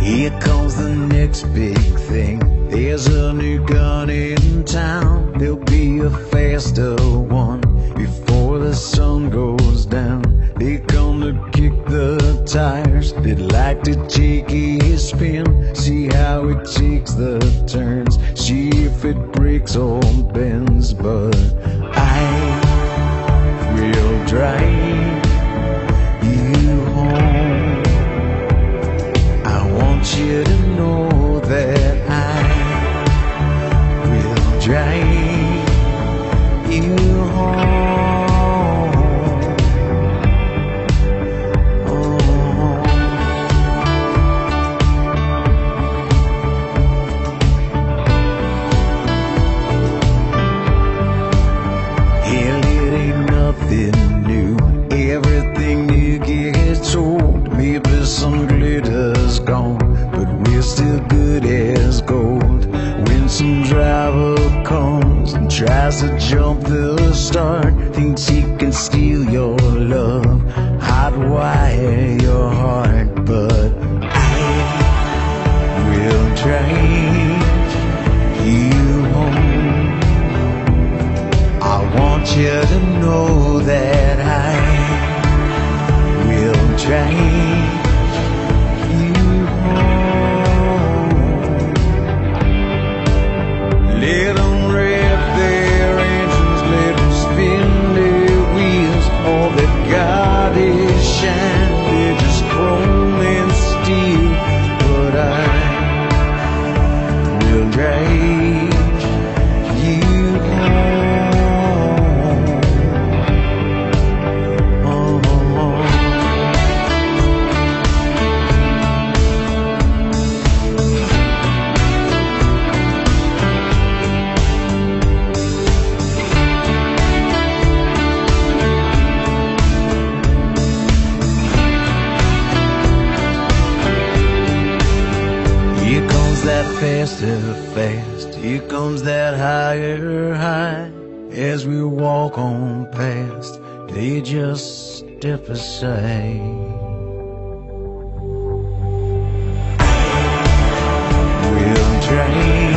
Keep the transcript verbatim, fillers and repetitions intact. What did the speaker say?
Here comes the next big thing. There's a new gun in town. There'll be a faster one before the sun goes down. They come to kick the tires. They'd like to take a spin, see how it takes the turns, see if it breaks or bends. But I will drive you home. I want you to know that I will drive you home. Everything you get told, maybe some glitter's gone, but we're still good as gold. When some driver comes and tries to jump the start, thinks he can steal your love, hotwire your heart. But I will drive you home. I want you to know that I will drive you home. Let them rev their engines, let them spin their wheels. All they got is shine, they're just chrome and steel. But I will drive you home. Here comes that faster fast, here comes that higher high. As we walk on past, they just step aside. We'll drive